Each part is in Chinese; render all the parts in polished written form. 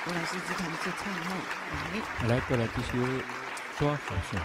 我来试试看这唱哈， 来，过来这首抓好线。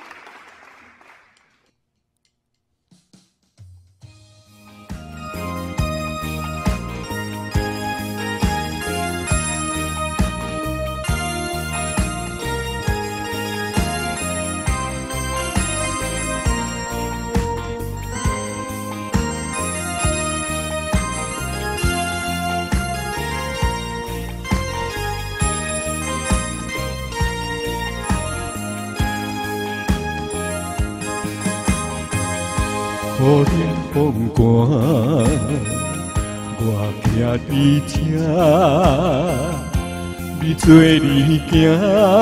雨冷风寒，我徛伫这，你做你行，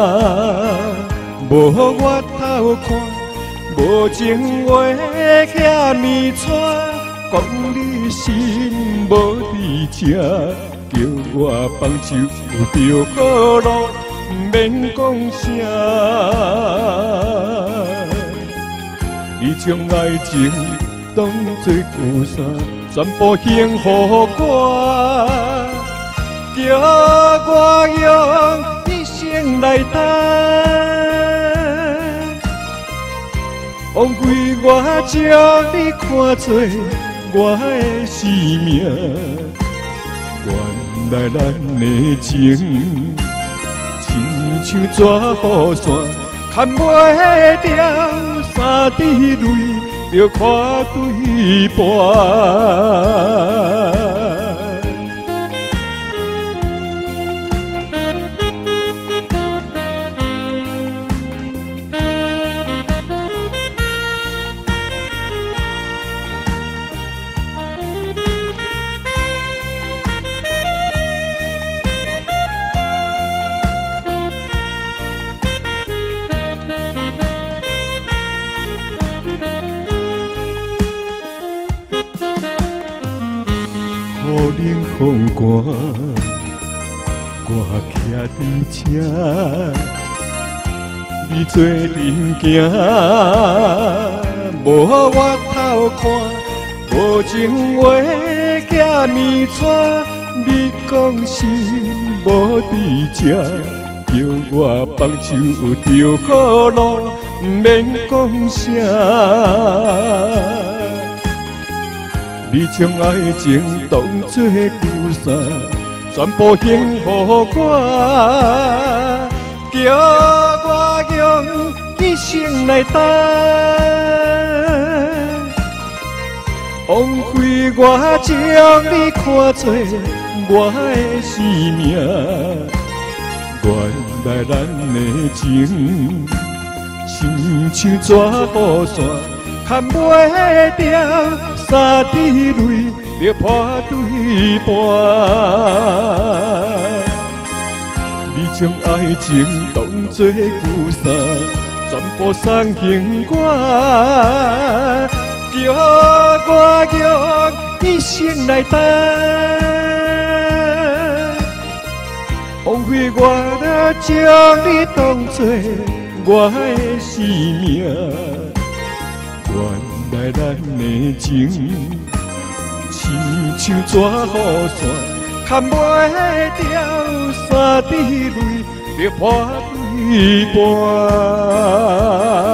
无我头看，无情话遐尼串，讲你心无伫这，叫我放手有着好路，免讲啥，你将爱情当作旧衫，全部幸福我，叫我用一生来等，枉费我将你看作我的生命。原来咱的情，亲像纸雨伞，牵袂掉三滴泪。要看对半，雨冷风寒，我徛伫这，你做阵行，无我头看，无情话遐尼串，你讲心无伫这，叫我放手有着好路，免讲啥。你将爱情当作旧衫，全部幸福我，叫我用一生来等，枉费我将你看作我的生命。原来咱的情，亲像纸雨伞，牵袂掉。三滴泪，要破对半。你将爱情当作旧衫，全部送幸我，叫我用一生来等，枉费我若将你当作我的生命。原来咱的情，亲像纸雨伞，牵袂掉三滴泪，要破对半。